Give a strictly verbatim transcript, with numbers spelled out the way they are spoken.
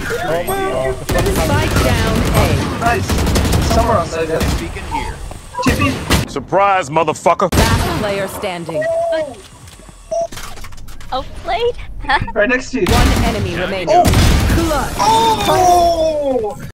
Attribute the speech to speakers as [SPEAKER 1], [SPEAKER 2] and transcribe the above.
[SPEAKER 1] Spike down A.
[SPEAKER 2] Nice. Somewhere on side there. T P.
[SPEAKER 3] Surprise, motherfucker.
[SPEAKER 1] Last player standing.
[SPEAKER 4] Outplayed?
[SPEAKER 2] Right next to you.
[SPEAKER 1] One enemy remaining.
[SPEAKER 2] Oh! Oh!